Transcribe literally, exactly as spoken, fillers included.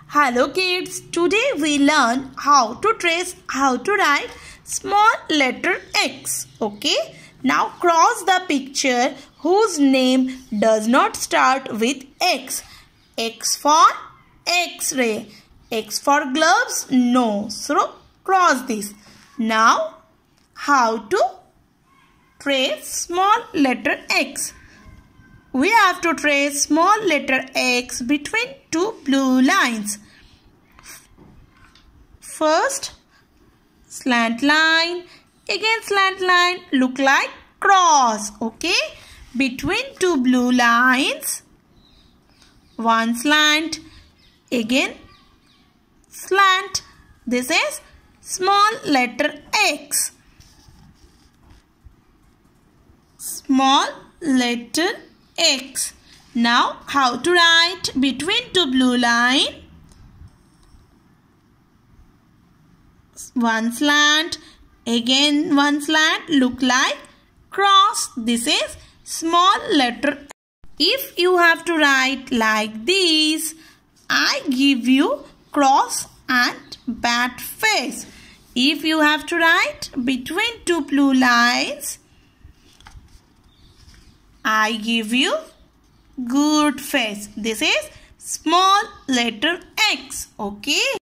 Hello kids, today we learn how to trace, how to write small letter X. Okay, now cross the picture whose name does not start with X. X for X-ray. X for gloves? No. So cross this. Now how to trace small letter X? We have to trace small letter X between two blue lines. First, slant line, again slant line, look like cross. Okay, between two blue lines, one slant, again slant. This is small letter X. Small letter X. Now how to write between two blue lines? One slant, again one slant, look like cross. This is small letter. If you have to write like this, I give you cross and bat face. If you have to write between two blue lines, I give you good face. This is small letter X. Okay.